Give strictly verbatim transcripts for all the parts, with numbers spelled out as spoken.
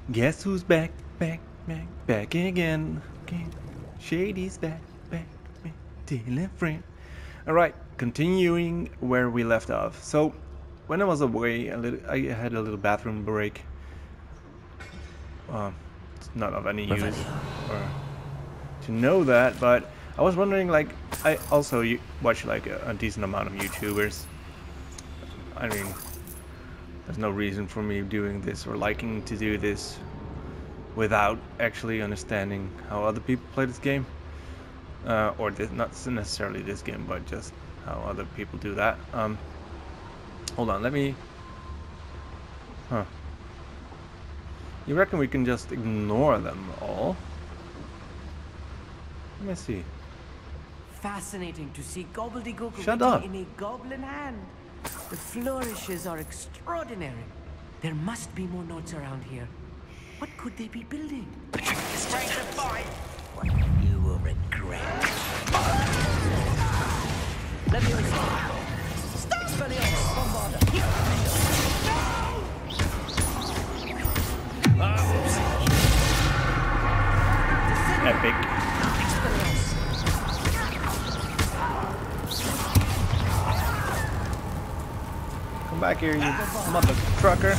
Guess who's back, back, back, back again? again. Shady's back, back, back, telling friend. Alright, continuing where we left off. So, when I was away, a little, I had a little bathroom break. Uh, it's not of any use or to know that, but I was wondering, like, I also watch like a, a decent amount of YouTubers. I mean, there's no reason for me doing this or liking to do this without actually understanding how other people play this game. Uh, or this, not necessarily this game, but just how other people do that. Um, hold on, let me... Huh. You reckon we can just ignore them all? Let me see. Fascinating to see gobbledygook Shut up. in a goblin hand. The flourishes are extraordinary. There must be more notes around here. What could they be building? What you will regret. Let me stop. Stop, Spelios! Bombarda! Epic. Come back here, you mother trucker.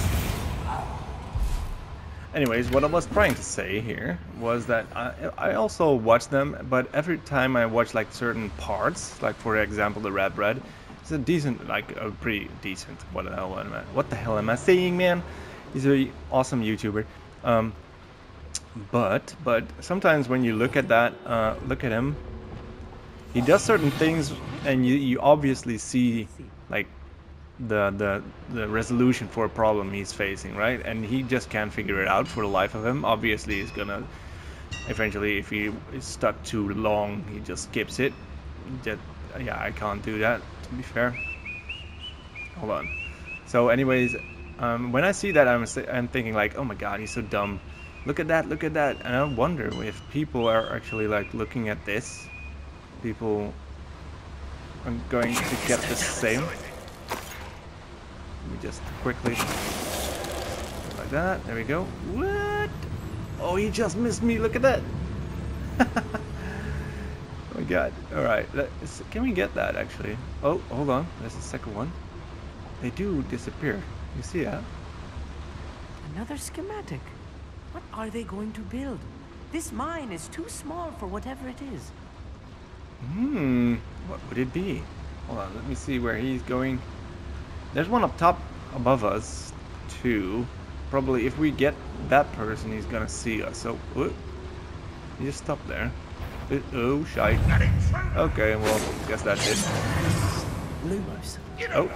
Anyways, what I was trying to say here was that I, I also watch them, but every time I watch like certain parts, like for example the Red Bread, it's a decent, like a pretty decent. What the hell am I? What the hell am I saying, man? He's a awesome YouTuber. Um, but but sometimes when you look at that, uh, look at him. He does certain things, and you you obviously see like the the the resolution for a problem he's facing, right? And he just can't figure it out for the life of him. Obviously he's gonna eventually, if he is stuck too long, he just skips it. Just, yeah, I can't do that, to be fair. Hold on. So anyways, um, when I see that, I'm, I'm thinking like, oh my god, he's so dumb. Look at that, look at that. And I wonder if people are actually like looking at this. People are going to get the same. Let me just quickly, like that, there we go. What? Oh, he just missed me, look at that. Oh my god. Alright, can we get that actually? Oh, hold on, there's the second one. They do disappear, you see that? Another schematic. What are they going to build? This mine is too small for whatever it is. Hmm, what would it be? Hold on, let me see where he's going. There's one up top above us, too. Probably if we get that person, he's gonna see us. So, whoop. You just stop there. Uh, oh, shite. Okay, well, guess that's it. Lumos. Oh.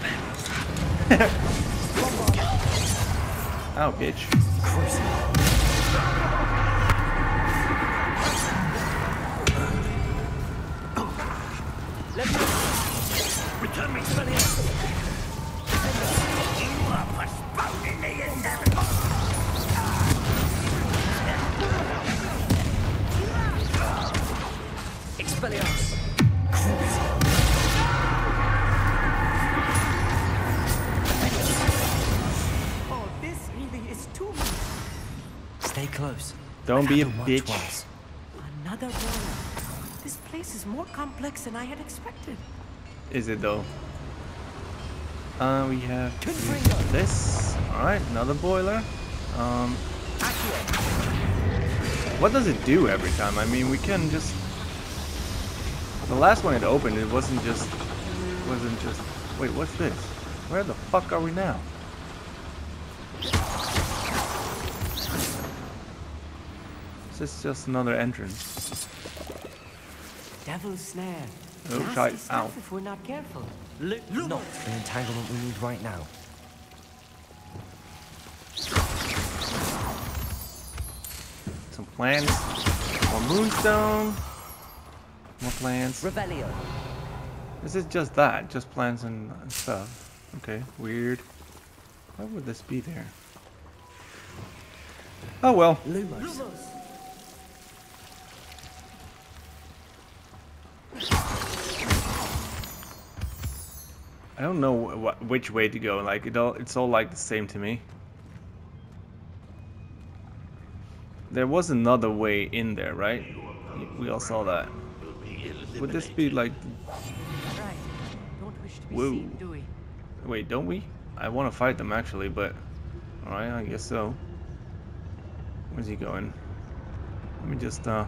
Ow, bitch. Return me to the Expelliarmus. Oh, this really is too much. Stay close. Don't be a bitch. Another boiler. This place is more complex than I had expected. Is it though? Uh, we have this. Alright, another boiler. Um, what does it do every time? I mean, we can just... The last one it opened, it wasn't just... wasn't just... Wait, what's this? Where the fuck are we now? This is just another entrance. Devil's snare. Oh, shite. Ow. If we're not careful. Look, not the entanglement we need right now. Some plants. More moonstone. More plants. Revelio. This is just that. Just plants and, and stuff. Okay, weird. Why would this be there? Oh well. Lumos. Lumos. I don't know what which way to go. Like it all, it's all like the same to me. there was another way in there, right? We all saw that. Would this be like... Right. Don't wish to be Whoa. seen, do we? Wait, don't we? I want to fight them actually, but... Alright, I guess so. Where's he going? Let me just, uh...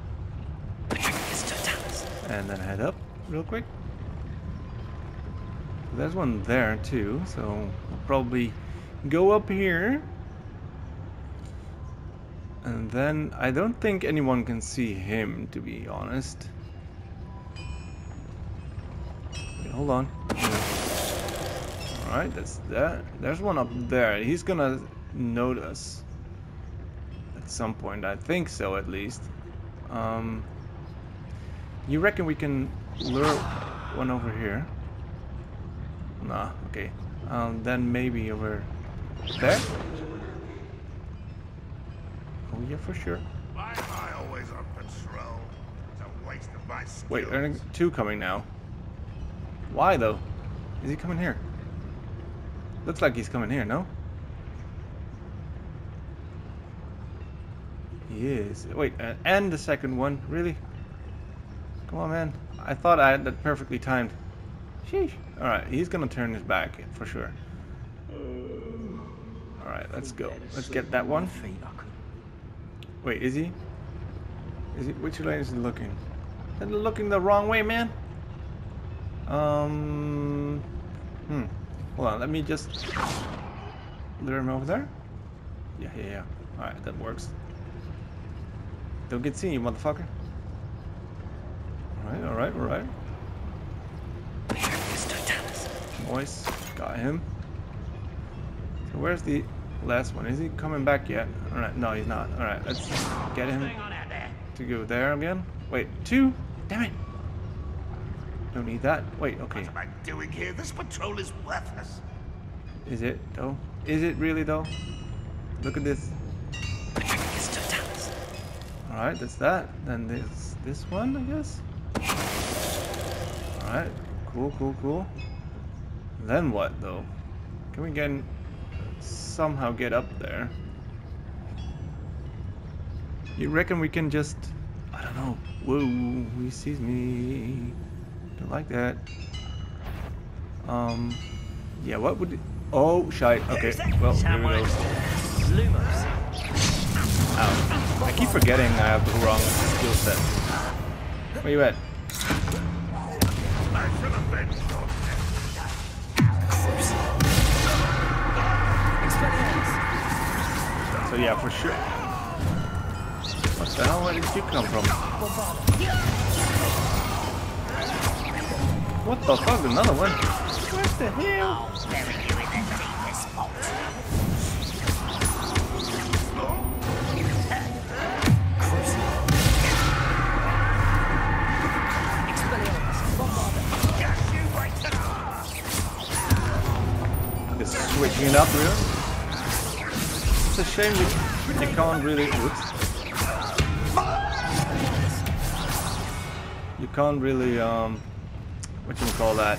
and then head up real quick. There's one there too, so we'll probably go up here. And then I don't think anyone can see him, to be honest. Wait, hold on. Alright, that's that. There's one up there. He's gonna note us at some point. I think so, at least. Um, you reckon we can lure one over here? Nah, okay. Um, then maybe over there? Oh yeah, for sure. Why am I always on patrol? It's a waste of my skills. Wait, there are two coming now. Why though? Is he coming here? Looks like he's coming here, no? He is. Wait, uh, and the second one, really? Come on, man. I thought I had that perfectly timed. Sheesh. Alright, he's gonna turn his back, for sure. Alright, let's go. Let's get that one. Wait, is he? Is he? Which lane is he looking? Is he looking the wrong way, man? Um... Hmm. Hold on, let me just... lure him over there? Yeah, yeah, yeah. Alright, that works. Don't get seen, you motherfucker. Alright, alright, alright. Nice. Got him. So where's the last one? Is he coming back yet? Alright, no he's not. Alright, let's get him to go there again. Wait, two? Damn it. Don't need that. Wait, okay. What am I doing here? This patrol is worthless. Is it though? Is it really though? Look at this. Alright, that's that. Then there's this one, I guess. Alright, cool, cool, cool. Then what though? Can we get somehow get up there? You reckon we can just... I don't know. Whoa, he sees me. Don't like that. Um, yeah, what would... It... Oh, shite. Okay, well, here we go. Ow. I keep forgetting I have the wrong skill set. Where you at? I should have been So yeah, for sure. What the hell? Where did you come from? What the fuck? Another one? What the hell? Just switching it up, really? It's a shame you, you can't really. Oops. You can't really um. What you call that?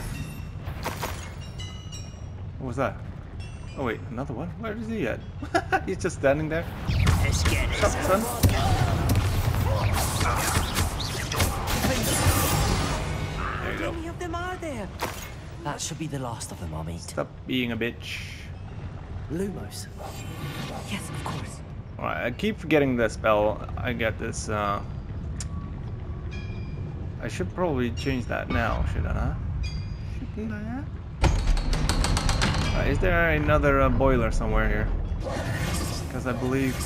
What was that? Oh wait, another one? Where is he at? He's just standing there. Shut up, son. There you go. How many of them are there? That should be the last of them, I'll meet. Stop being a bitch. Lumos. Yes, of course. Alright, I keep forgetting the spell. I get this, uh... I should probably change that now, shouldn't I? Shouldn't I? Uh, is there another uh, boiler somewhere here? Because I believe...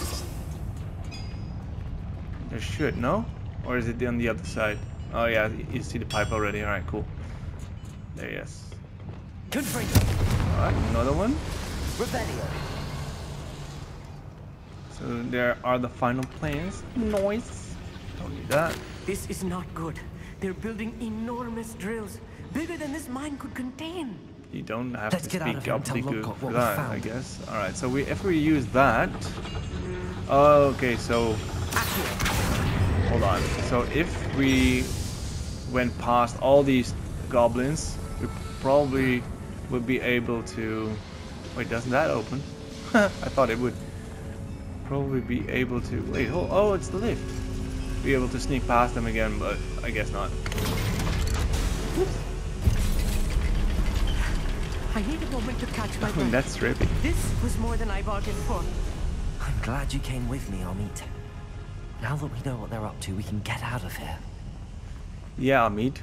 there should, no? Or is it on the other side? Oh yeah, you see the pipe already. Alright, cool. There, yes. Good for you. Alright, another one. Rebellion. So there are the final plans. Noise. Don't need that. This is not good. They're building enormous drills, bigger than this mine could contain. You don't have Let's to get out speak of here and tell gobbledygook Lockhart for what we that, found. I guess. Alright, so we if we use that... Okay, so... Hold on. So if we went past all these goblins, we probably would be able to... Wait, doesn't that open? I thought it would. probably be able to... Wait, oh, oh, it's the lift. Be able to sneak past them again, but I guess not. Oops. I need a moment to catch my Oh, breath. that's trippy. This was more than I bargained for. I'm glad you came with me, Amit. Now that we know what they're up to, we can get out of here. Yeah, Amit.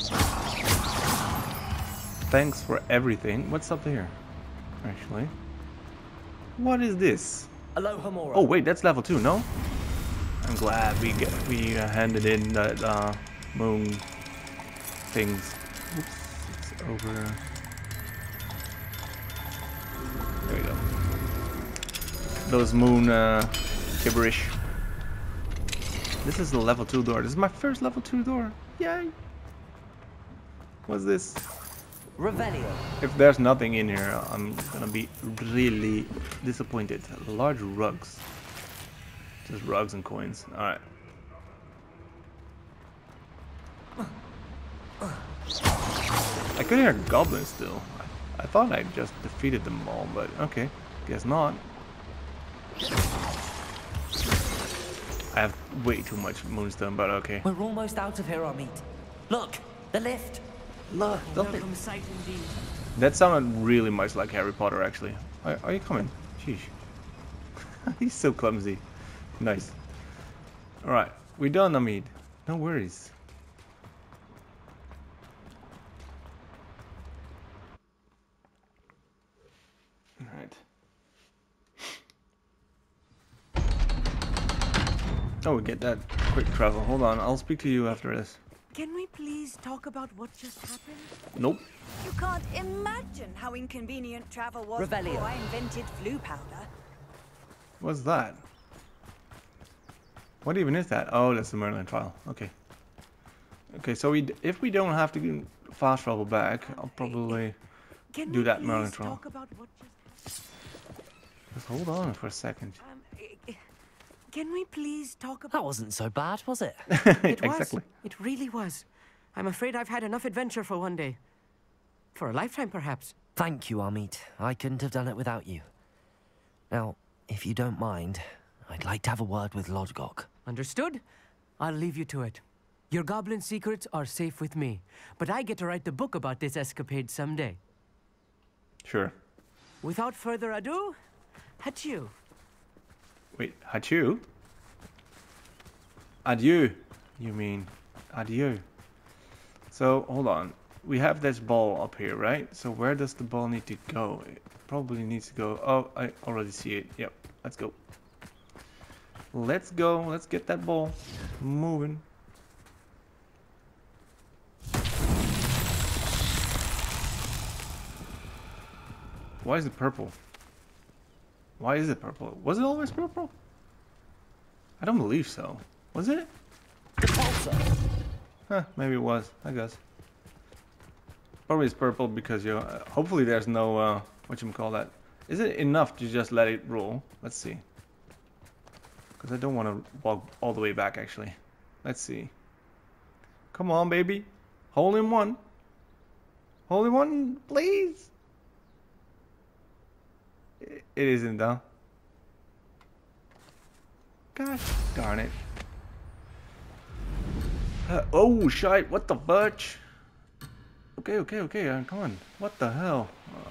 Thanks for everything. What's up here? Actually. What is this? Aloha Mora. Oh wait, that's level two, no? I'm glad we get we uh, handed in that uh, moon things. Oops, it's over. There we go. Those moon uh, gibberish. This is the level two door. This is my first level two door. Yay! What's this? Revelio. If there's nothing in here, I'm gonna be really disappointed. Large rugs. Just rugs and coins. Alright. I could hear goblins still. I thought I just defeated them all, but okay. Guess not. I have way too much moonstone, but okay. We're almost out of here, Amit. Look, the lift. Look, the lift. Welcome sight indeed. That sounded really much like Harry Potter, actually. Are, are you coming? Sheesh. He's so clumsy. Nice. Alright, we done, Amit. No worries. Alright. Oh, we get that quick travel. Hold on, I'll speak to you after this. Can we please talk about what just happened? Nope. You can't imagine how inconvenient travel was Revelio. before I invented flu powder. What's that? What even is that? Oh, that's the Merlin trial. Okay. Okay, so we d if we don't have to fast travel back, I'll probably Can do we that Merlin please trial. talk about what just Just hold on for a second. um, eh, Can we please talk That about wasn't so bad, was it? It was. Exactly. It really was. I'm afraid I've had enough adventure for one day. For a lifetime, perhaps. Thank you, Amit. I couldn't have done it without you. Now, if you don't mind, I'd like to have a word with Lodgok. Understood? I'll leave you to it. Your goblin secrets are safe with me, but I get to write the book about this escapade someday. Sure. Without further ado, adieu. Wait, hachu? Adieu. You mean adieu. So, hold on. We have this ball up here, right? So where does the ball need to go? It probably needs to go... Oh, I already see it. Yep, let's go. Let's go. Let's get that ball moving. Why is it purple? Why is it purple? Was it always purple? I don't believe so. Was it? Huh, maybe it was, I guess. Probably it's purple because you uh, hopefully there's no uh whatchamacallit. Is it enough to just let it roll? Let's see. Because I don't want to walk all the way back actually. Let's see. Come on, baby. Hole in one. Hole in one, please. It isn't though. Gosh darn it. Uh, oh shite, what the fudge? Okay, okay, okay, uh, come on. What the hell? Uh,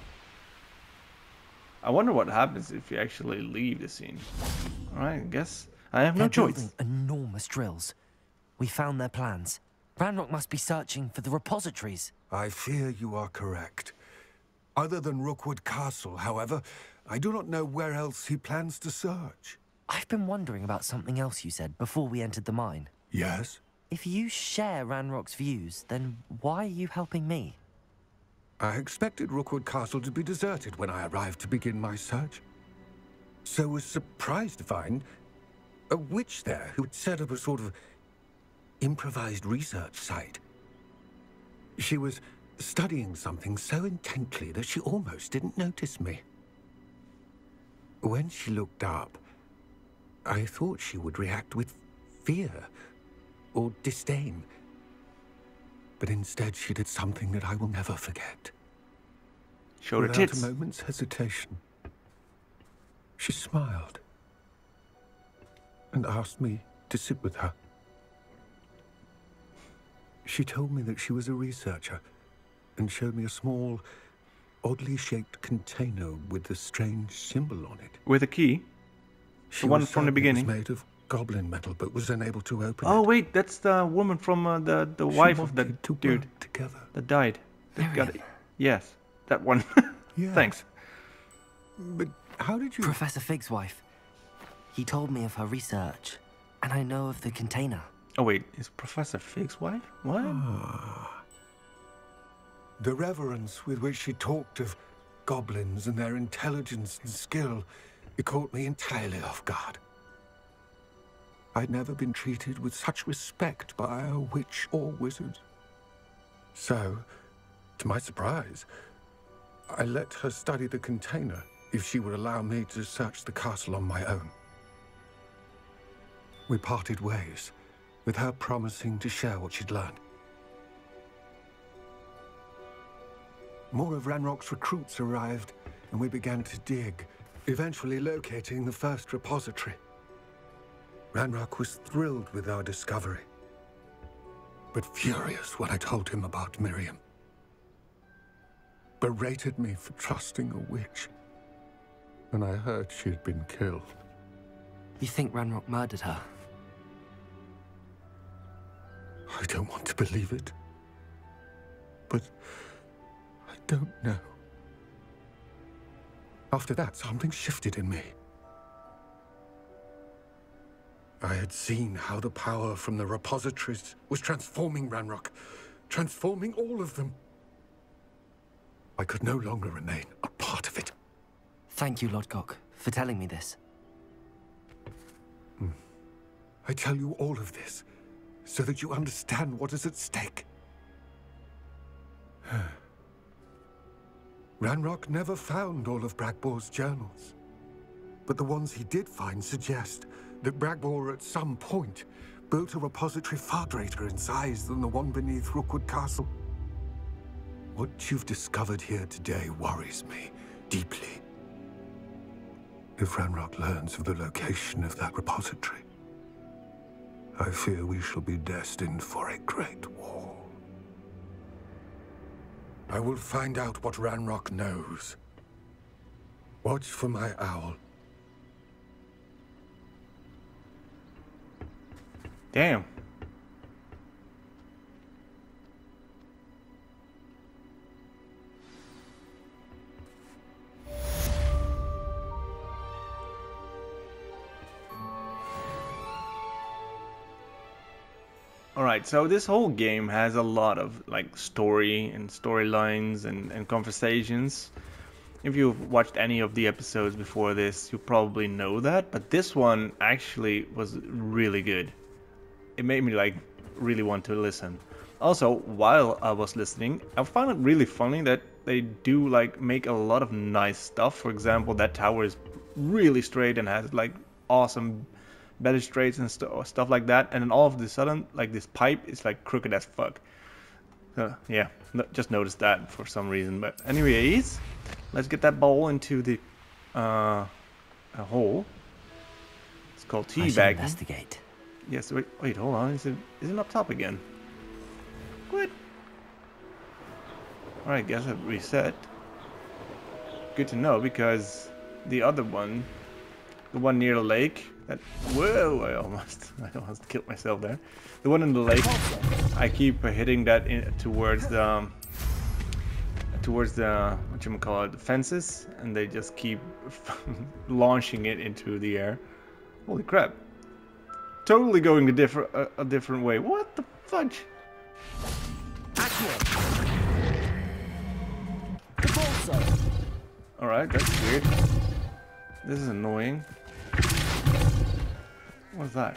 I wonder what happens if you actually leave the scene. Alright, I guess I have no They're choice. building enormous drills. We found their plans. Ranrock must be searching for the repositories. I fear you are correct. Other than Rookwood Castle, however, I do not know where else he plans to search. I've been wondering about something else you said before we entered the mine. Yes? If you share Ranrock's views, then why are you helping me? I expected Rookwood Castle to be deserted when I arrived to begin my search. So was surprised to find a witch there who had set up a sort of improvised research site. She was studying something so intently that she almost didn't notice me. When she looked up, I thought she would react with fear or disdain. But instead she did something that I will never forget. Show her Without tits. a moment's hesitation, she smiled. and asked me to sit with her. She told me that she was a researcher and showed me a small, oddly shaped container with a strange symbol on it. With a key? She The one was from the certain beginning? It was made of goblin metal, but was unable to open Oh it. wait, that's the woman from uh, the the She wife of wanted that to dude work together. that died. That got Miriam. Yes, that one. Yes. Thanks. But how did you... Professor Fig's wife. He told me of her research, and I know of the container. Oh wait, is Professor Fig's wife? What? The reverence with which she talked of goblins and their intelligence and skill, it caught me entirely off guard. I'd never been treated with such respect by a witch or wizard. So, to my surprise, I let her study the container if she would allow me to search the castle on my own. We parted ways, with her promising to share what she'd learned. More of Ranrock's recruits arrived, and we began to dig, eventually locating the first repository. Ranrock was thrilled with our discovery, but furious when I told him about Miriam. Berated me for trusting a witch, and I heard she had been killed. You think Ranrock murdered her? I don't want to believe it, but I don't know. After that, something shifted in me. I had seen how the power from the repositories was transforming Ranrock, transforming all of them. I could no longer remain a part of it. Thank you, Lodgok, for telling me this. Mm. I tell you all of this so that you understand what is at stake. Ranrock never found all of Bragbor's journals, but the ones he did find suggest that Bragbor at some point built a repository far greater in size than the one beneath Rookwood Castle. What you've discovered here today worries me deeply. If Ranrock learns of the location of that repository, I fear we shall be destined for a great war. I will find out what Ranrock knows. Watch for my owl. Damn. Alright, so this whole game has a lot of like story and storylines and, and conversations. If you've watched any of the episodes before this, you probably know that, but this one actually was really good. It made me like really want to listen. Also, while I was listening, I found it really funny that they do like make a lot of nice stuff. For example, that tower is really straight and has like awesome balustrades and st stuff like that, and then all of a sudden, like this pipe is like crooked as fuck. So yeah, no, just noticed that for some reason. But anyways, let's get that ball into the uh, a hole. It's called I should teabag. investigate. Yes. Wait. Wait. Hold on. Is it? Is it up top again? What? All right. Guess I've reset. Good to know, because the other one, the one near the lake. That, whoa! I almost, I almost killed myself there. The one in the lake, I keep hitting that in, towards the, um, towards the what you call it, the fences, and they just keep launching it into the air. Holy crap! Totally going a different, a, a different way. What the fudge? All right, that's weird. This is annoying. What's that?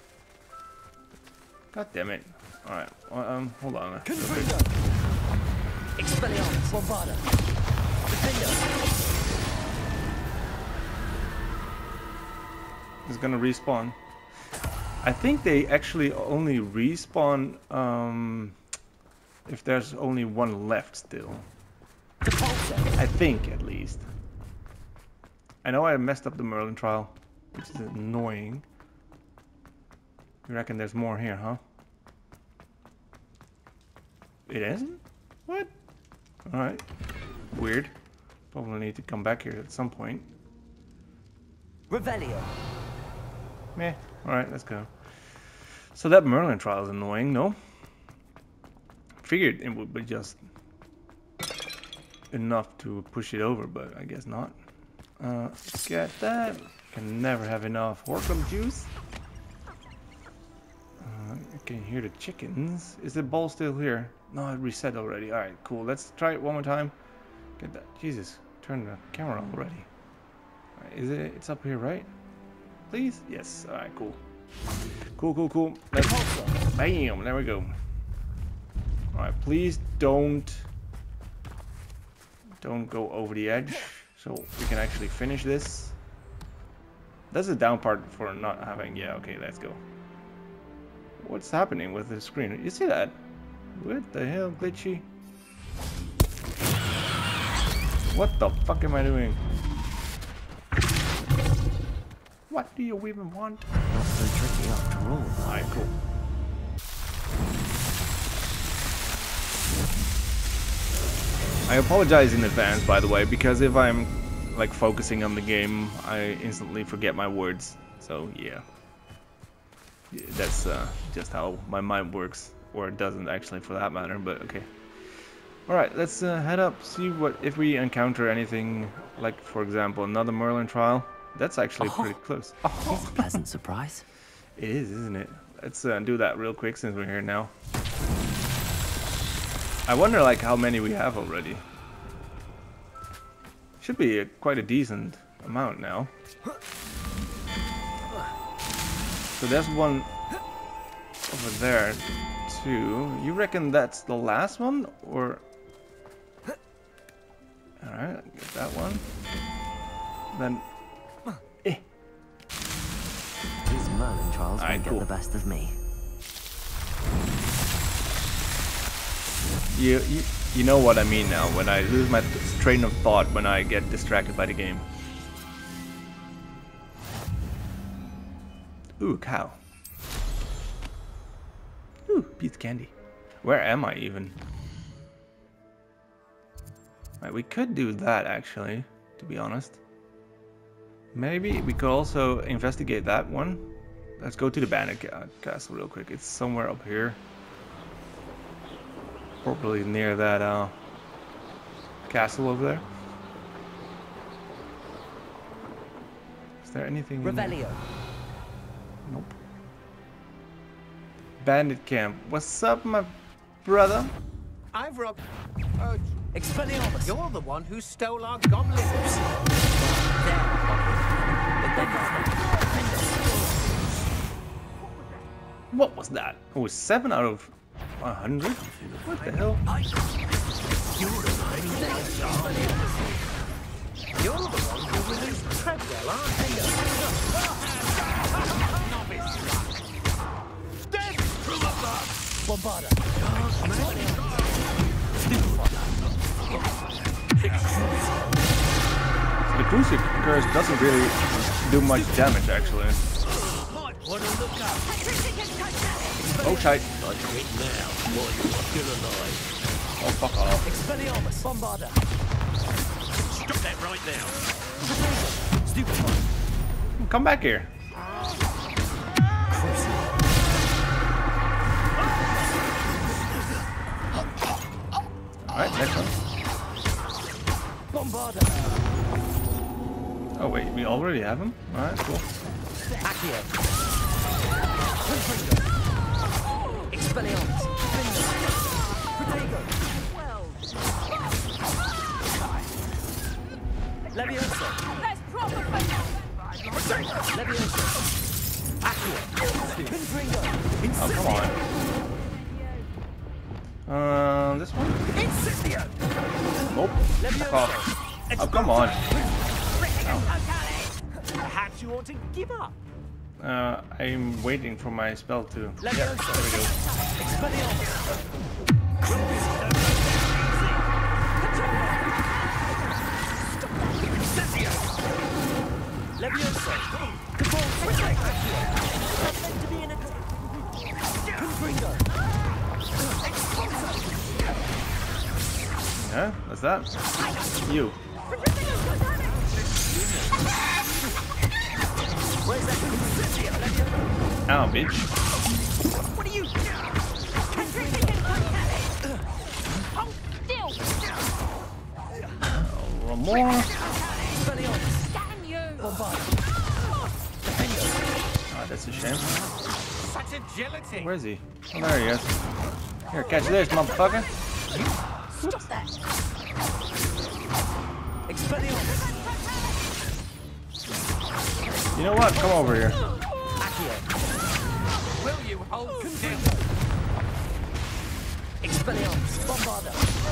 God damn it. Alright, well, um, hold on. Expelliarmus, Bombarda. It's gonna respawn. I think they actually only respawn um, if there's only one left still. I think, at least. I know I messed up the Merlin trial, which is annoying. You reckon there's more here, huh? It isn't? What? Alright. Weird. Probably need to come back here at some point. Revelio. Meh. Alright, let's go. So that Merlin trial is annoying, no? Figured it would be just enough to push it over, but I guess not. Uh, get that. Can never have enough Horcrux juice. Uh, I can hear the chickens. Is the ball still here? No, it reset already. Alright, cool. Let's try it one more time. Get that. Jesus, turn the camera on already. Right, is it? It's up here, right? Please? Yes. Alright, cool. Cool, cool, cool. Let's. Bam! There we go. Alright, please don't. Don't go over the edge. So we can actually finish this. That's the down part for not having. Yeah, okay, let's go. What's happening with the screen? You see that? What the hell, glitchy? What the fuck am I doing? What do you even want? Not so tricky after all. Alright, cool. I apologize in advance, by the way, because if I'm like focusing on the game, I instantly forget my words. So yeah, yeah that's uh, just how my mind works, or it doesn't actually, for that matter. But okay. All right, let's uh, head up, see what if we encounter anything, like for example another Merlin trial. That's actually Oh. pretty close. It's a pleasant surprise. It is, isn't it? Let's uh, do that real quick since we're here now. I wonder like how many we have already. Should be a, quite a decent amount now. So there's one over there too. You reckon that's the last one, or? All right, get that one. Then, eh. These Merlin trials Alright, won't cool. get the best of me. You, you you know what I mean now, when I lose my train of thought when I get distracted by the game. Ooh, cow. Ooh, piece of candy. Where am I even? Right, we could do that actually, to be honest. Maybe we could also investigate that one. Let's go to the Bandit ca Castle real quick. It's somewhere up here. Probably near that uh, castle over there. Is there anything in there? Revelio. Nope. Bandit camp. What's up, my brother? I've robbed. Uh, Expelliarmus. you're the one who stole our goblins. What was that? Oh, seven out of a hundred? What the hell? You're the one who released Treadwell, aren't you? Novice. Dead! Bombarda. So the Crucial Curse doesn't really do much damage, actually. What a look up. Oh, shite. I'll do it now while you're still alive. Oh, fuck off. Expelliarmus. Bombarda. Stop that right now. Stupefy. Come back here. Alright, next one. Bombarda. Oh, wait, we already have him? Alright, cool. Accio. Expelliarmus. Protego. Levioso. Let's proper Levioso. Accio. Confringo. Oh, come on. Uh, this one? Incendio. Nope. Fuck off. Oh, come on. Perhaps you ought to give up. Uh, I'm waiting for my spell to... Yeah, there we go. Expelliarmus. Levioso. Cabal. Meant to be in a... Okay, what's that? You. Ow, bitch. What are you? Hold still. One more. Damn you. Ah, that's a shame. Such agility. Where is he? Oh, there he is. Here, catch this, motherfucker. Stop that. You know what? Come over here. Will you hold still? Expelliarmus, Bombarda.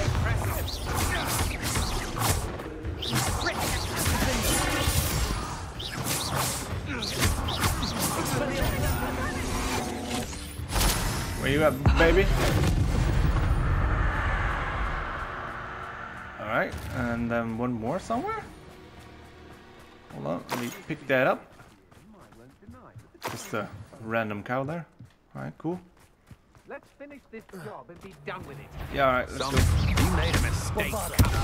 Where you at, baby? Alright, and then one more somewhere? Hold on, let me pick that up. Just a random cow there. Alright, cool. Let's finish this job and be done with it. Yeah, alright, let's Some, go. you made a mistake.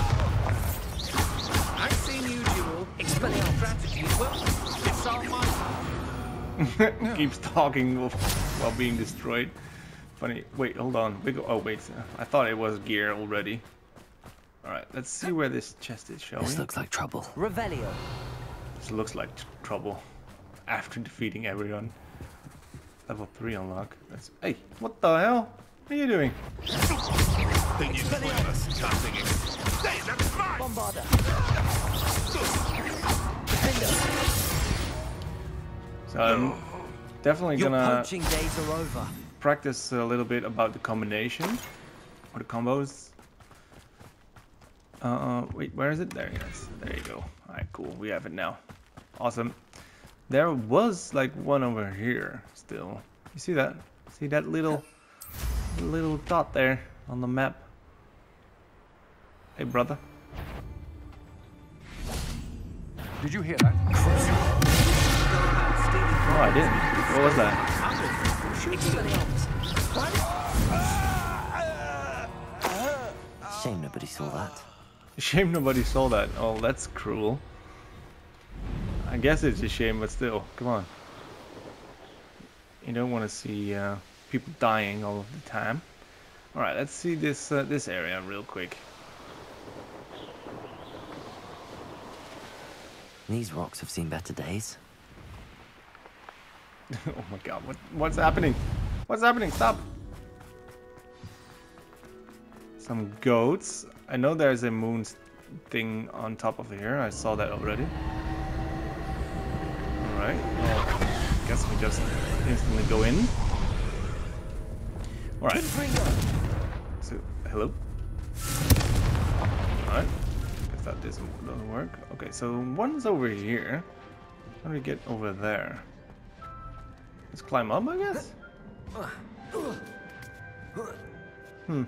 I've seen you duel. Expelliarmus strategy as well. It's all mine. Keeps talking while while being destroyed. Funny. Wait, hold on. We go. Oh wait, I thought it was gear already. All right, let's see where this chest is, shall we? This looks like trouble. Revelio. This looks like t- trouble. After defeating everyone. Level three unlock. That's. Hey, what the hell? What are you doing? Then you put us cutting it. Hey, that's mine! Bombarda. So I'm definitely Your gonna poaching days are over. practice a little bit about the combination or the combos. Uh, wait, where is it? There it is. There you go. All right, cool. We have it now. Awesome. There was like one over here still. You see that? See that little little dot there on the map? Hey, brother. Did you hear that? Oh, I didn't. What was that? Shame nobody saw that. Shame nobody saw that. Oh, that's cruel. I guess it's a shame, but still, come on. You don't want to see uh, people dying all of the time. All right, let's see this uh, this area real quick. These rocks have seen better days. Oh my God, what what's happening? What's happening? Stop! Some goats. I know there's a moon thing on top of here. I saw that already. All right. Well, I guess we just instantly go in. All right. So, hello. All right. Guess that doesn't doesn't work. Okay, so one's over here. How do we get over there? Let's climb up, I guess. Hmm.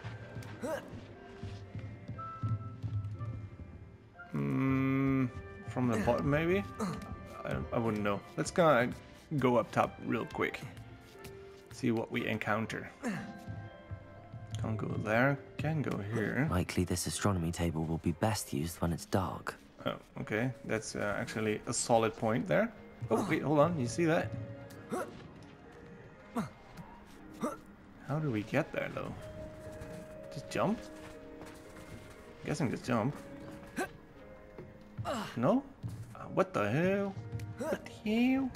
Hmm. From the bottom, maybe? I, I wouldn't know. Let's go, go up top real quick. See what we encounter. Can't go there. Can go here. Likely this astronomy table will be best used when it's dark. Oh, okay. That's uh, actually a solid point there. Oh, wait, hold on. You see that? How do we get there, though? Just jump? I'm guessing just jump. No? Uh, what the hell? What the hell?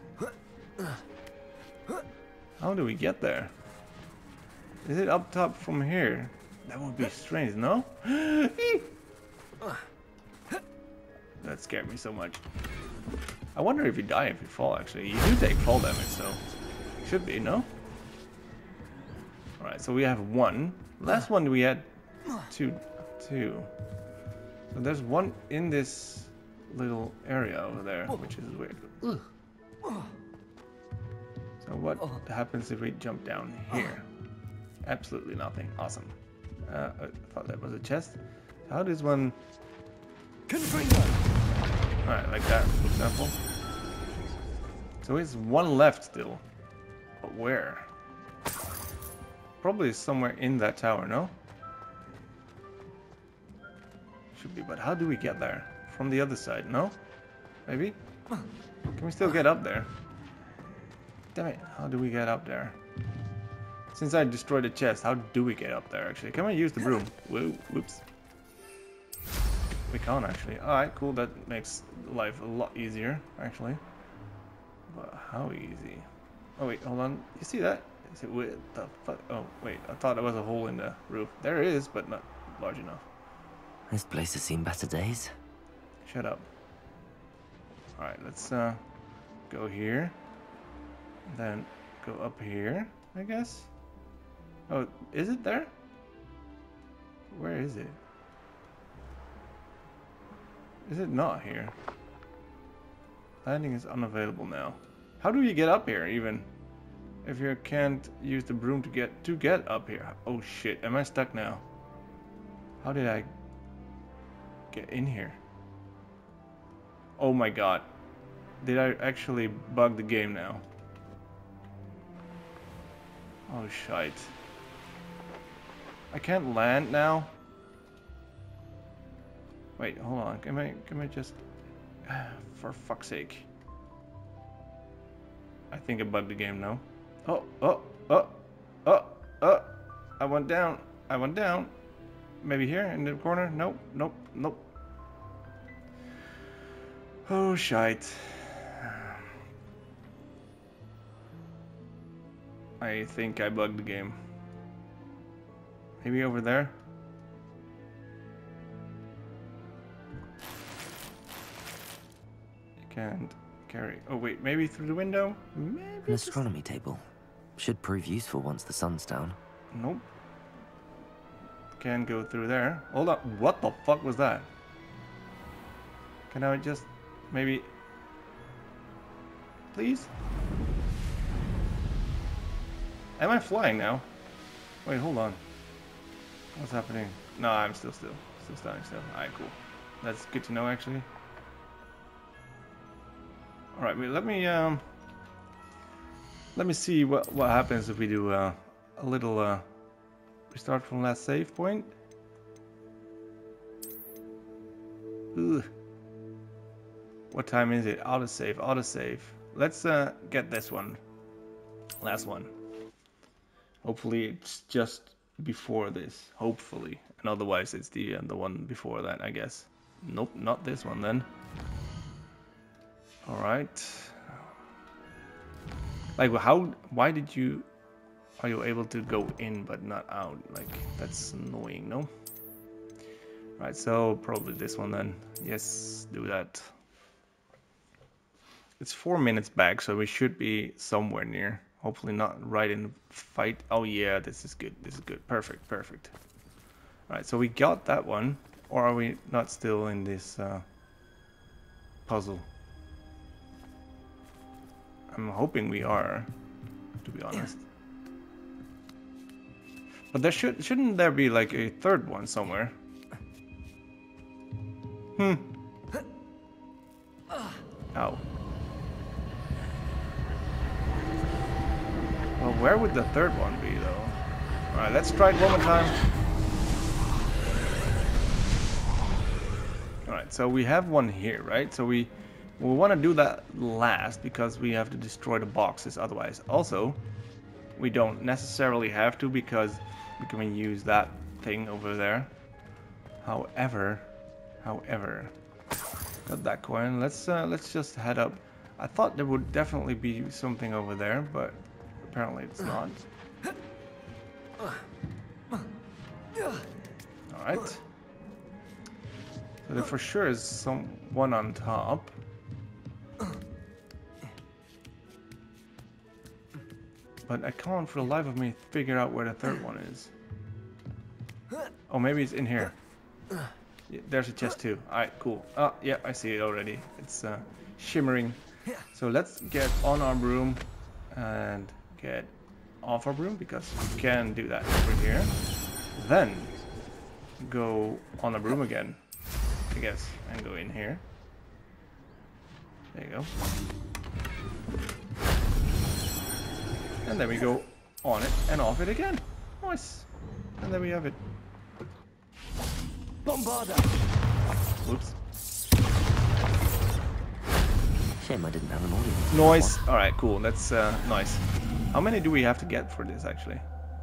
How do we get there? Is it up top from here? That would be strange, no? That scared me so much. I wonder if you die if you fall, actually. You do take fall damage, so... Should be, no? Alright, so we have one. Last one we had two. Two. So there's one in this little area over there, which is weird. So what happens if we jump down here? Absolutely nothing. Awesome. Uh, I thought that was a chest. How does one... Alright, like that, for example. So it's one left still. But where? Probably somewhere in that tower, no? Should be, but how do we get there? From the other side, no? Maybe? Can we still get up there? Damn it, how do we get up there? Since I destroyed the chest, how do we get up there actually? Can I use the broom? Whoa, whoops. We can't actually. Alright, cool, that makes life a lot easier, actually. But how easy? Oh wait, hold on. You see that? Is it what the fuck? Oh wait, I thought there was a hole in the roof. There is, but not large enough. This place has seen better days. Shut up. Alright, let's uh go here. Then go up here, I guess. Oh, is it there? Where is it? Is it not here? Landing is unavailable now. How do you get up here even? If you can't use the broom to get to get up here. Oh shit, am I stuck now? How did I get in here? Oh my god. Did I actually bug the game now? Oh shite. I can't land now. Wait, hold on. Can I can I just for fuck's sake. I think I bugged the game now. Oh, oh, oh, oh, oh. I went down. I went down. Maybe here in the corner? Nope, nope, nope. Oh shite. I think I bugged the game. Maybe over there? You can't carry. Oh wait, maybe through the window? Maybe. An astronomy table. Should prove useful once the sun's down. Nope. Can't go through there. Hold on. What the fuck was that? Can I just maybe. Please? Am I flying now? Wait, hold on. What's happening? No, I'm still still. Still standing still. Alright, cool. That's good to know actually. Alright, wait, let me um let me see what what happens if we do uh, a little uh restart from last save point. Ugh. What time is it? Autosave, autosave. Let's uh get this one. Last one. Hopefully it's just before this. Hopefully. And otherwise it's the uh, the one before that, I guess. Nope, not this one then. Alright. Like how why did you are you able to go in but not out? Like that's annoying, no? Right, so probably this one then. Yes, do that. It's four minutes back, so we should be somewhere near. Hopefully not right in the fight. Oh yeah, this is good. This is good. Perfect, perfect. Alright, so we got that one. Or are we not still in this uh, puzzle? I'm hoping we are, to be honest. But there should shouldn't there be like a third one somewhere? Hmm. Ow. Well, where would the third one be, though? Alright, let's try it one more time. Alright, so we have one here, right? So we, we want to do that last because we have to destroy the boxes otherwise. Also, we don't necessarily have to because we can use that thing over there. However, however, got that coin. Let's uh, let's just head up. I thought there would definitely be something over there, but apparently it's not. Alright. So there for sure is someone on top. But I can't for the life of me figure out where the third one is. Oh, maybe it's in here. Yeah, there's a chest too. Alright, cool. Oh, yeah, I see it already. It's uh, shimmering. So let's get on our broom and get off our broom because we can do that over here. Then go on a broom again, I guess, and go in here. There you go. And then we go on it and off it again. Nice. And then we have it. Bombarda! Whoops. Shame I didn't have an audience. Noise. All right, cool. That's uh, nice. How many do we have to get for this, actually?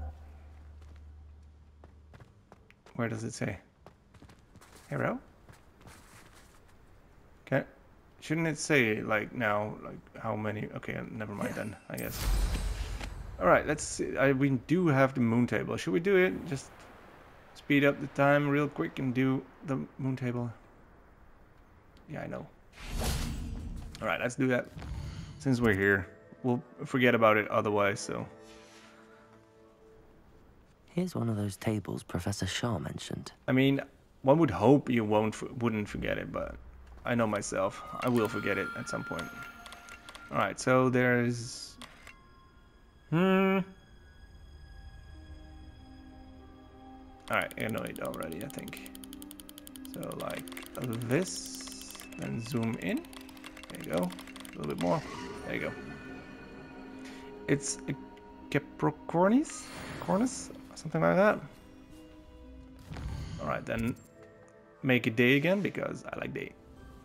Where does it say? Hero? Okay. Shouldn't it say, like, now, like, how many? Okay, never mind then, I guess. Alright, let's see. I, we do have the moon table. Should we do it? Just speed up the time real quick and do the moon table. Yeah, I know. Alright, let's do that. Since we're here. We'll forget about it otherwise, so... Here's one of those tables Professor Shaw mentioned. I mean, one would hope you won't, wouldn't forget it, but I know myself. I will forget it at some point. Alright, so there's... Hmm... Alright, I know it already, I think. So, like, this, then zoom in. There you go. A little bit more. There you go. It's a Capricornis? Cornus? Something like that. Alright, then make a day again, because I like day.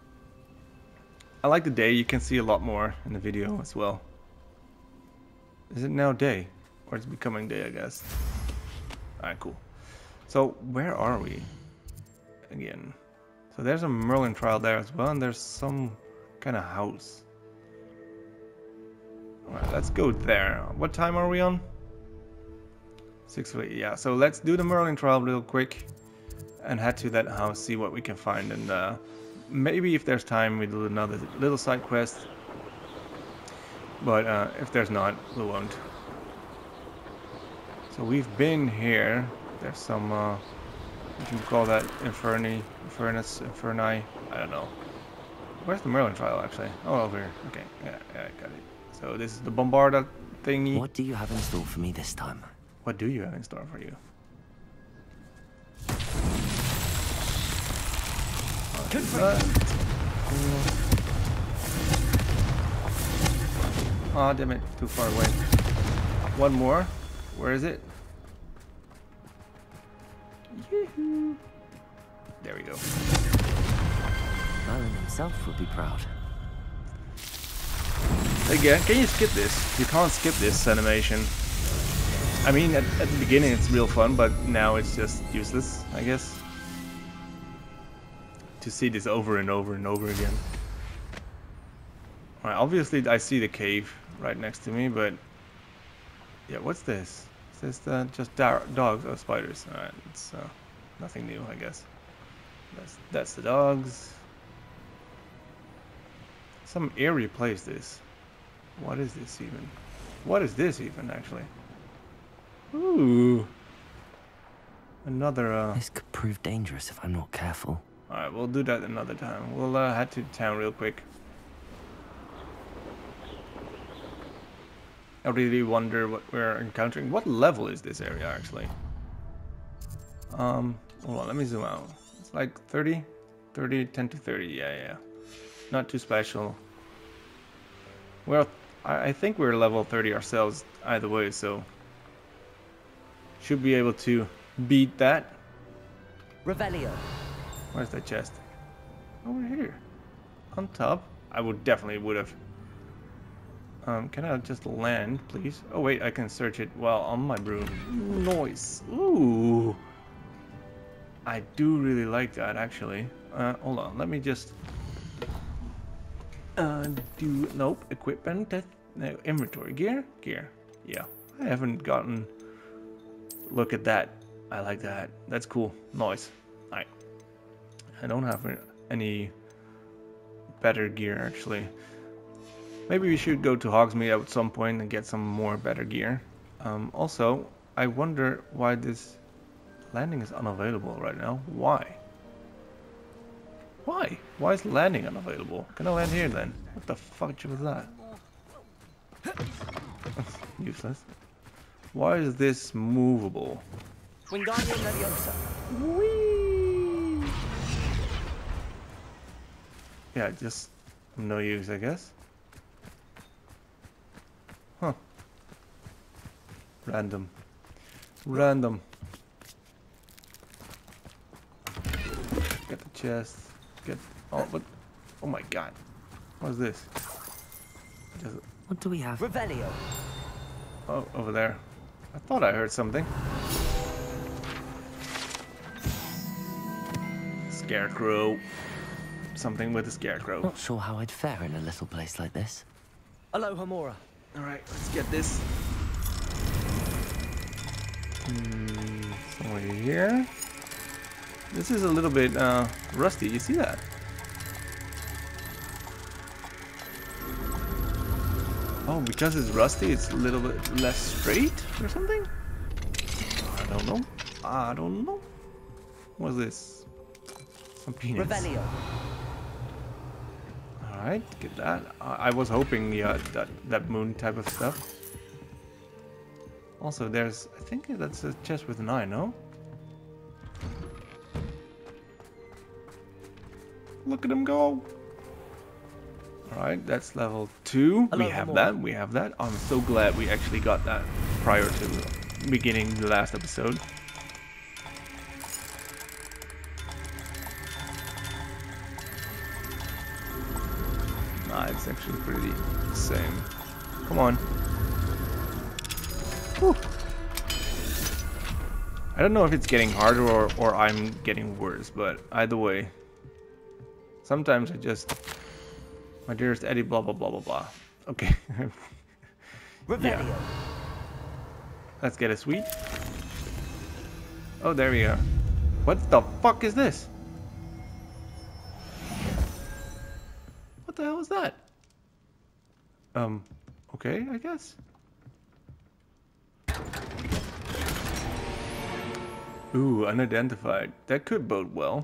I like the day. You can see a lot more in the video as well. Is it now day? Or it's becoming day, I guess. Alright, cool. So, where are we? Again. So there's a Merlin trial there as well, and there's some kind of house. Alright, let's go there. What time are we on? six of eight, yeah. So let's do the Merlin trial real quick. And head to that house, see what we can find. And uh, maybe if there's time, we do another little side quest. But uh, if there's not, we won't. So we've been here. There's some, uh, you can call that Inferni, Infernus, Inferni, I don't know. Where's the Merlin trial actually? Oh, over here. Okay, yeah, yeah, I got it. So this is the Bombarda thingy. What do you have in store for me this time? What do you have in store for you? Oh, damn it, too far away. One more. Where is it? Yoo-hoo. There we go. Merlin himself would be proud. Again, can you skip this? You can't skip this animation. I mean, at, at the beginning it's real fun, but now it's just useless, I guess. To see this over and over and over again. Alright, obviously I see the cave right next to me, but... Yeah, what's this? Is this uh, just dogs or spiders? Alright, it's uh, nothing new, I guess. That's, that's the dogs. Some eerie place, this. What is this even? What is this even, actually? Ooh. Another, uh... This could prove dangerous if I'm not careful. Alright, we'll do that another time. We'll uh, head to town real quick. I really wonder what we're encountering. What level is this area, actually? Um, hold on, let me zoom out. It's like thirty? thirty, ten to thirty, yeah, yeah. Not too special. Well, I, I think we're level thirty ourselves either way, so... Should be able to beat that. Revelio. Where's that chest? Over here. On top. I would definitely would have. Um, can I just land, please? Oh wait, I can search it while on my broom. Noise. Ooh. I do really like that, actually. Uh, hold on, let me just... Uh, do... Nope. Equipment. No, inventory. Gear? Gear. Yeah. I haven't gotten... Look at that. I like that. That's cool. Nice. Alright. I don't have any better gear, actually. Maybe we should go to Hogsmeade at some point and get some more better gear. Um, also, I wonder why this landing is unavailable right now. Why? Why? Why is landing unavailable? Can I land here then? What the fuck was that? Useless. Why is this movable? Wingardium Leviosa. Whee! Yeah, just no use, I guess. Huh. Random. Random. Get the chest. Get. Oh, what? Oh my God. What is this? Just, What do we have? Revelio. oh, over there. I thought I heard something. Scarecrow. Something with a scarecrow. Not sure how I'd fare in a little place like this. Aloha Mora. Alright, let's get this. Hmm, somewhere here. This is a little bit uh, rusty, you see that? Oh, because it's rusty, it's a little bit less straight or something? I don't know. I don't know. What's this? Some peanuts. Revelio. Alright, get that. I, I was hoping, yeah, that, that moon type of stuff. Also, there's, I think that's a chest with an eye, no? Look at him go! Alright, that's level two. Hello, we have Hamor. that, we have that. I'm so glad we actually got that prior to beginning the last episode. Nah, it's actually pretty the same. Come on. Whew. I don't know if it's getting harder or, or I'm getting worse, but either way. Sometimes I just... My dearest Eddie, blah, blah, blah, blah, blah. Okay. Revelio. Yeah. Let's get a sweet. Oh, there we are. What the fuck is this? What the hell is that? Um, okay, I guess. Ooh, unidentified. That could bode well.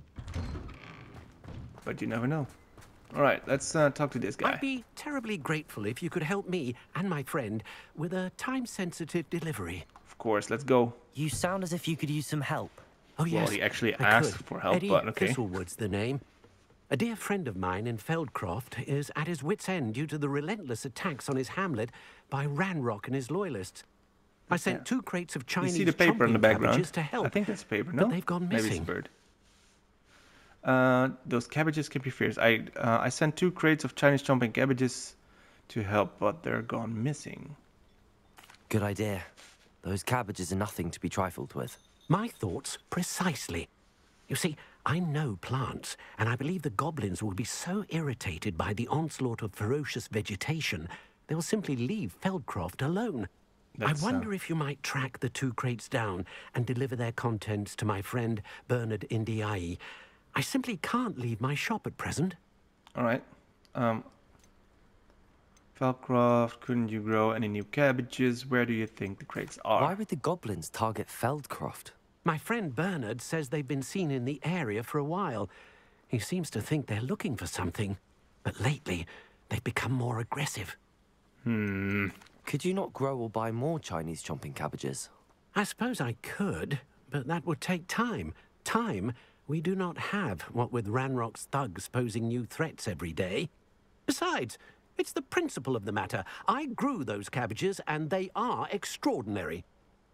But you never know. Alright, let's uh, talk to this guy. I'd be terribly grateful if you could help me and my friend with a time-sensitive delivery. Of course, let's go. You sound as if you could use some help. Oh, yes. Well, he actually I asked could. for help, Eddie but okay. Thistlewood's the name. A dear friend of mine in Feldcroft is at his wit's end due to the relentless attacks on his hamlet by Ranrock and his loyalists. I sent Yeah. two crates of You Chinese see the paper in the chomping background? cabbages to help. I think that's paper, but no? they've gone Maybe it's a missing. bird. Uh, those cabbages can be fierce. I uh, I sent two crates of Chinese chomping cabbages to help, but they're gone missing. Good idea. Those cabbages are nothing to be trifled with. My thoughts precisely. You see, I know plants, and I believe the goblins will be so irritated by the onslaught of ferocious vegetation, they will simply leave Feldcroft alone. That's, I wonder uh, if you might track the two crates down and deliver their contents to my friend Bernard Indiai. I simply can't leave my shop at present. All right. Um, Feldcroft, couldn't you grow any new cabbages? Where do you think the crates are? Why would the goblins target Feldcroft? My friend Bernard says they've been seen in the area for a while. He seems to think they're looking for something, but lately they've become more aggressive. Hmm. Could you not grow or buy more Chinese chomping cabbages? I suppose I could, but that would take time. Time we do not have, what with Ranrock's thugs posing new threats every day. Besides, it's the principle of the matter. I grew those cabbages, and they are extraordinary.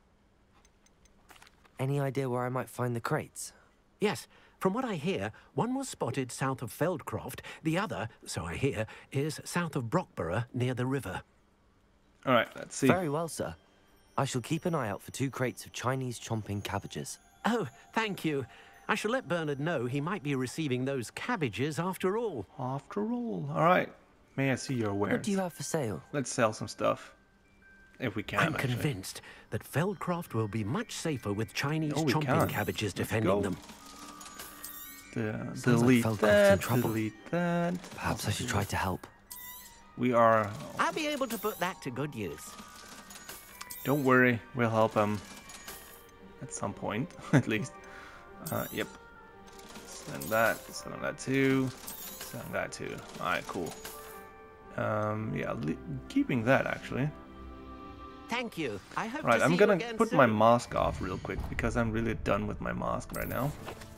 Any idea where I might find the crates? Yes, from what I hear, one was spotted south of Feldcroft. The other, so I hear, is south of Brockborough, near the river. All right, let's see. Very well, sir. I shall keep an eye out for two crates of Chinese chomping cabbages. Oh, thank you. I shall let Bernard know he might be receiving those cabbages after all. After all. All right. May I see your wares? What do you have for sale? Let's sell some stuff. If we can, I'm actually. convinced that Feldcroft will be much safer with Chinese Oh, we chomping can. cabbages Let's defending go. them. The, Sounds like delete Feldcroft's in that, trouble. delete that. Perhaps I should try to help. We are... I'll be able to put that to good use. Don't worry, we'll help him. At some point, at least. Uh, yep. Send that, send that too. Send that too. Alright, cool. Um, yeah, keeping that actually. Thank you. I hope Right, to I'm see gonna you again put soon. my mask off real quick because I'm really done with my mask right now.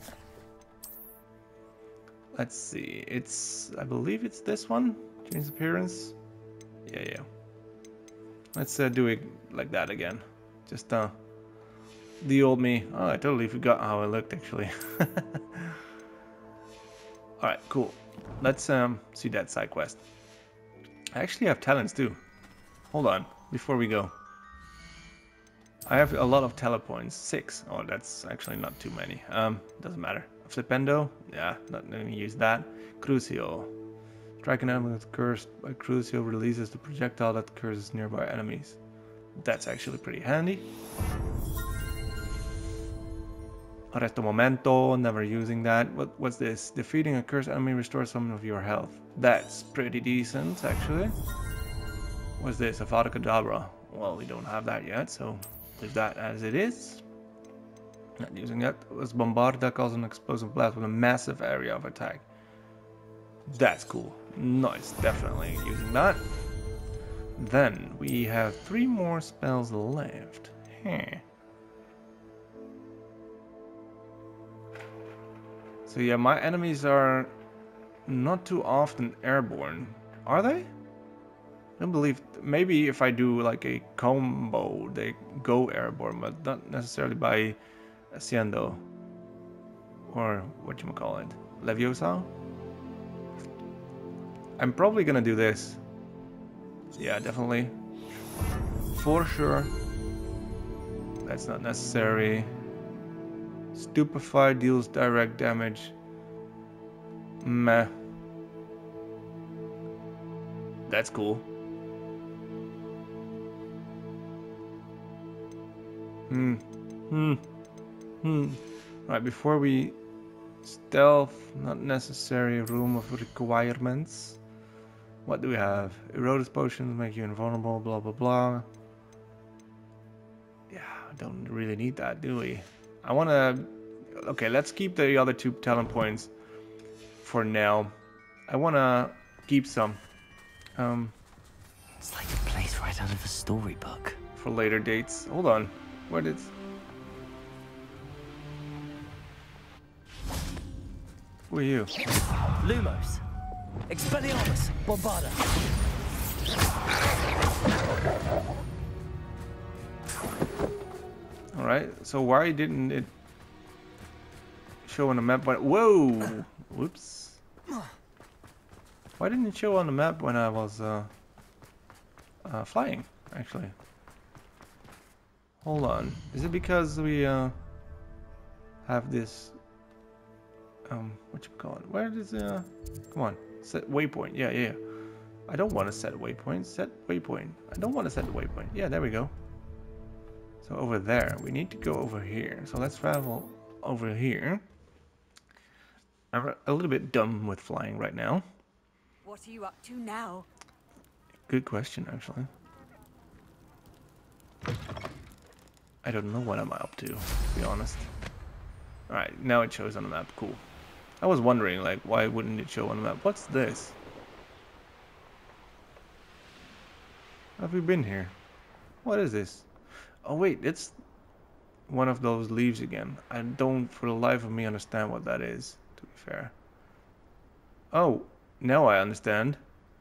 Let's see, it's, I believe it's this one. Change appearance. Yeah, yeah. Let's uh, do it like that again. Just uh, the old me. Oh, I totally forgot how I looked actually. Alright, cool. Let's um see that side quest. I actually have talents too. Hold on, before we go. I have a lot of talent points. Six. Oh, that's actually not too many. Um, doesn't matter. Flipendo. Yeah, not gonna use that. Crucio. Strike an enemy with cursed by Crucio releases the projectile that curses nearby enemies. That's actually pretty handy. Arresto Momento, never using that. What, what's this? Defeating a cursed enemy restores some of your health. That's pretty decent, actually. What's this? Avada Kedavra. Well, we don't have that yet, so leave that as it is. Not using that. Was Bombard that causes an explosive blast with a massive area of attack. That's cool. Nice, definitely using that. Then we have three more spells left. Huh. So yeah, my enemies are not too often airborne. Are they? I don't believe. Maybe if I do like a combo, they go airborne, but not necessarily by Haciendo. Or whatchamacallit, Leviosa? I'm probably gonna do this. Yeah, definitely. For sure. That's not necessary. Stupefy deals direct damage. Meh. That's cool. Hmm. Hmm. Hmm. Right, before we stealth, not necessary, room of requirements. What do we have? Eroded potions make you invulnerable, blah blah blah. Yeah, don't really need that, do we? I wanna... Okay, let's keep the other two talent points for now. I wanna keep some. Um, It's like a place right out of a storybook. For later dates. Hold on. Where did... Who are you? Lumos. Expelliarmus. Bombarda. Alright, so why didn't it show on the map? But whoa! Whoops. Why didn't it show on the map when I was uh, uh, flying, actually? Hold on. Is it because we uh, have this... Um, what you call it? Where is it? Uh, come on. Set waypoint. Yeah, yeah. I don't want to set waypoint. Set waypoint. I don't want to set the waypoint. Yeah, there we go. So over there, we need to go over here. So let's travel over here. I'm a little bit dumb with flying right now. What are you up to now? Good question, actually. I don't know what I'm up to, to be honest. Alright, now it shows on the map. Cool. I was wondering, like, why wouldn't it show on the map? What's this? Have we been here? What is this? Oh wait, it's one of those leaves again. I don't for the life of me understand what that is, to be fair. Oh, now I understand.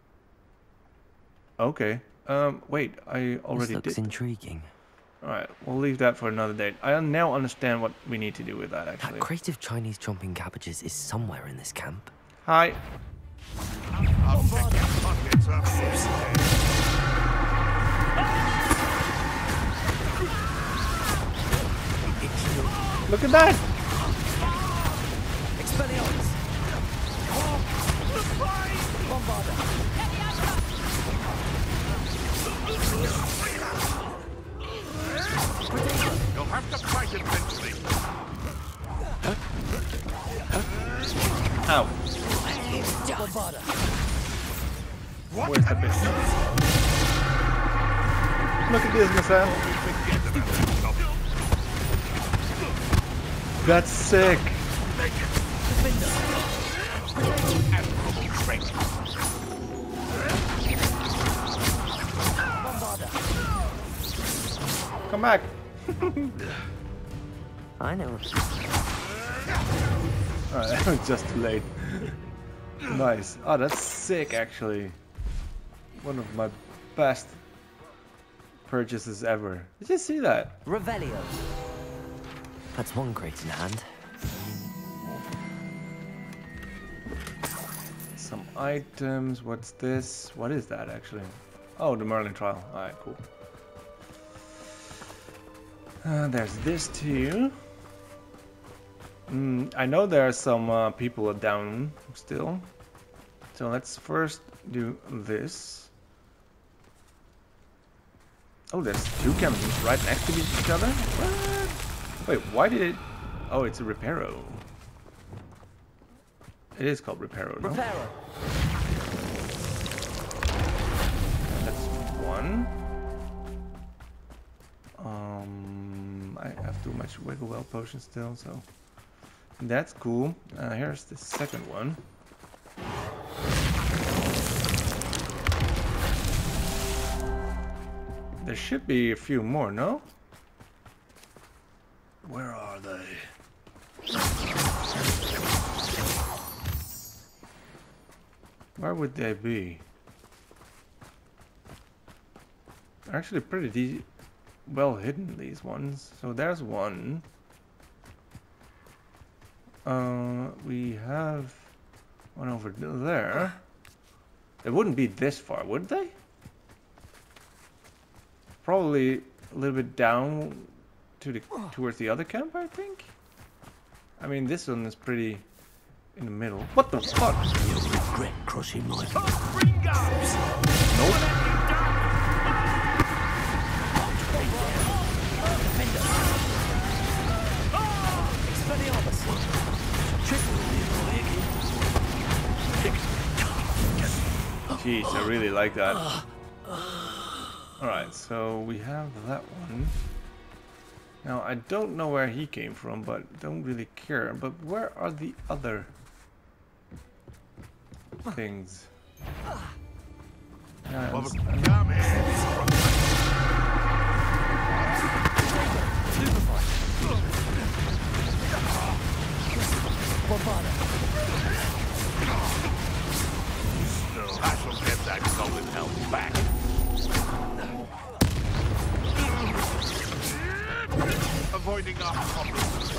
Okay. Um, wait, I already This looks did. intriguing. Alright, we'll leave that for another date. I now understand what we need to do with that, actually. That crate of Chinese chomping cabbages is somewhere in this camp. Hi. I'll check your pockets up here. Look at that! Expelliarmus. Bombarda. You'll have to fight eventually. Ow. Bombarda. Where's the bitch? Look at this, Massa. Forget about that. That's sick. Admirable strength. Come back. I know. Alright, I was just too late. Nice. Oh, that's sick, actually. One of my best purchases ever. Did you see that? Revelio. That's one crate in hand. items. What's this? What is that actually? Oh, the Merlin trial. Alright, cool. Uh, there's this too. Mm, I know there are some uh, people down still. So let's first do this. Oh, there's two chemicals right next to each other? What? Wait, why did it... Oh, it's a Reparo. It is called Reparo, no? Reparo. That's one. Um, I have too much Wiggle Well potion still, so... That's cool. Uh, here's the second one. There should be a few more, no? Where are they? Where would they be? They're actually pretty de well hidden, these ones. So there's one. Uh, we have one over there. They wouldn't be this far, would they? Probably a little bit down to the towards the other camp, I think. I mean, this one is pretty in the middle. What the fuck? You'll regret crossing my Nope. Jeez, I really like that. Alright, so we have that one. Now, I don't know where he came from, but don't really care. But where are the other things? Yeah, Well, it's- come here. No, I shall get that golden helm back. Avoiding our problems.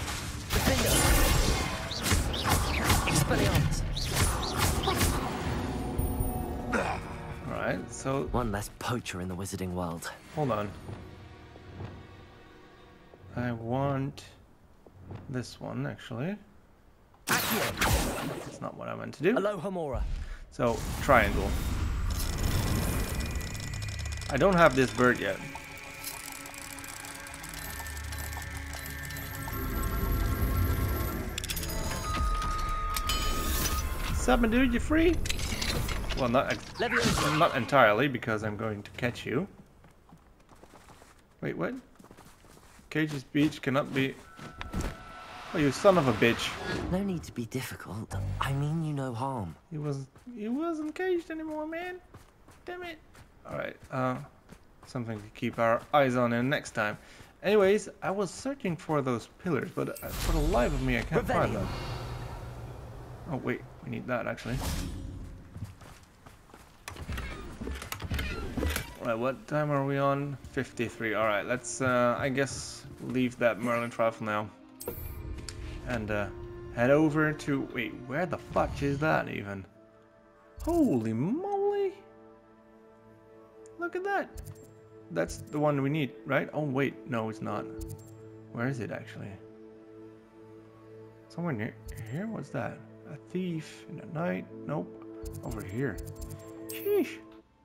Alright, so One less poacher in the wizarding world. hold on. I want this one actually. That's not what I meant to do. Aloha Mora. So, triangle. I don't have this bird yet. Sup, my dude, you free? Well, not ex not entirely, because I'm going to catch you. Wait, what? Cage's Beach cannot be... Oh, you son of a bitch. No need to be difficult. I mean you no harm. He was he wasn't caged anymore, man. Damn it. Alright, uh something to keep our eyes on in next time. Anyways, I was searching for those pillars, but uh, for the life of me I can't find them. Oh wait, we need that actually. Alright, what time are we on? fifty-three. Alright, let's uh I guess leave that Merlin trial for now. And uh, head over to... Wait, where the fuck is that even? Holy moly! Look at that! That's the one we need, right? Oh wait, no it's not. Where is it actually? Somewhere near here? What's that? A thief in the night? Nope. Over here. Sheesh.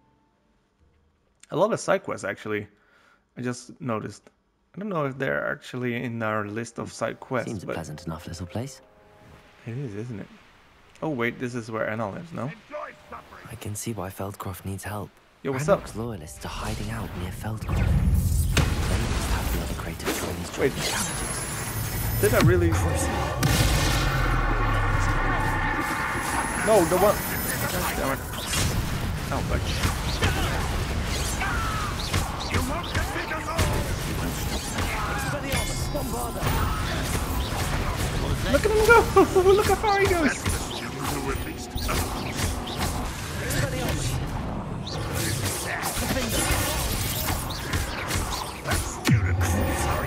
A lot of side quests actually. I just noticed. I don't know if they're actually in our list of side quests, Seems a but pleasant enough little place. it is, isn't it? Oh wait, this is where Anna lives, no? Enjoy suffering. I can see why Feldcroft needs help. Yo, what's up? Ranrock's loyalists are hiding out near Feldcroft. They must have the other creative trolleys Wait. join the captives. Did I really? No, the one. God damn it. Oh, fuck. You won't defeat us all. Look at him go! Look how far he goes! That's the student who released. That student. Sorry.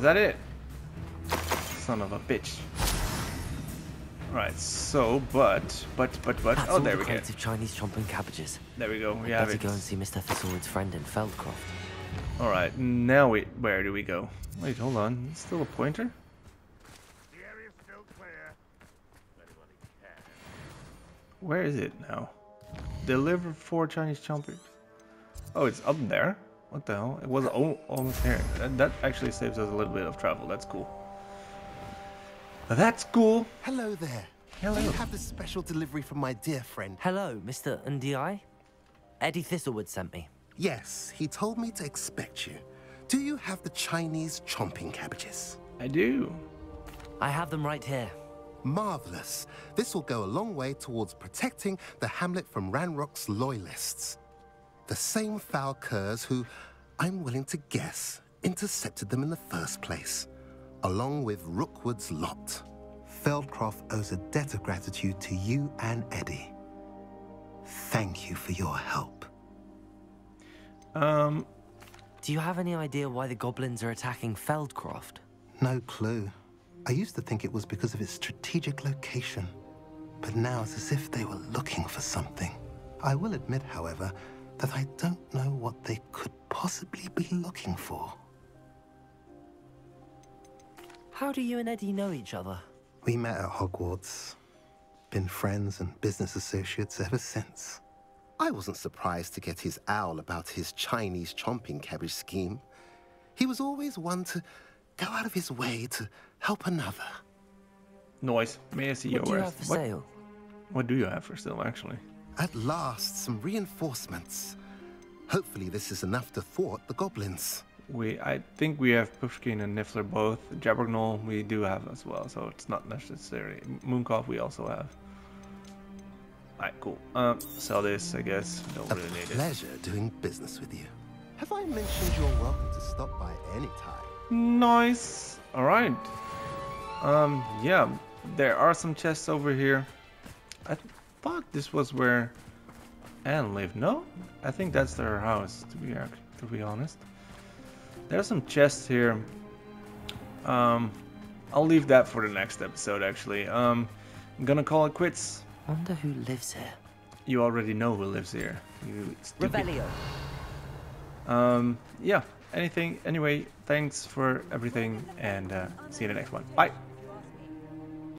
Is that it? Son of a bitch. Alright, so, but, but, but, but, That's oh, all there the we go. crates of Chinese chomping cabbages. There we go, we I'd have better it. go and see Mister Thistlewood's friend in Feldcroft. Alright, now we, where do we go? Wait, hold on, it's still a pointer? The area's still clear. If anybody cares. Where is it now? Deliver four Chinese chompers. Oh, it's up there? What the hell? It was al almost here. That, that actually saves us a little bit of travel, that's cool. That's cool. Hello there. Hello. Do you have this special delivery from my dear friend? Hello, Mister N D I. Eddie Thistlewood sent me. Yes, he told me to expect you. Do you have the Chinese chomping cabbages? I do. I have them right here. Marvelous. This will go a long way towards protecting the hamlet from Ranrock's loyalists. The same foul curs who, I'm willing to guess, intercepted them in the first place, along with Rookwood's lot. Feldcroft owes a debt of gratitude to you and Eddie. Thank you for your help. Um, Do you have any idea why the goblins are attacking Feldcroft? No clue. I used to think it was because of its strategic location, but now it's as if they were looking for something. I will admit, however, that I don't know what they could possibly be looking for. How do you and Eddie know each other? We met at Hogwarts. Been friends and business associates ever since. I wasn't surprised to get his owl about his Chinese chomping cabbage scheme. He was always one to go out of his way to help another. noise. May I see your What do you wares? have for What, sale? what do you have for sale, actually? At last, some reinforcements. Hopefully this is enough to thwart the goblins. We, I think we have Pushkin and Niffler both. Jabbergnoll we do have as well, so it's not necessary. Mooncalf we also have. Alright, cool. Um, sell this, I guess. Don't A really need it. pleasure doing business with you. Have I mentioned you're welcome to stop by any time? Nice. All right. Um. Yeah. There are some chests over here. I thought this was where Anne lived. No, I think that's their house. To be ac- to be honest, there's some chests here. Um, I'll leave that for the next episode. Actually, um, I'm gonna call it quits. Wonder who lives here. You already know who lives here. You stupid. Revelio. Um. Yeah. Anything. Anyway. Thanks for everything, and uh, see you in the next one. Bye.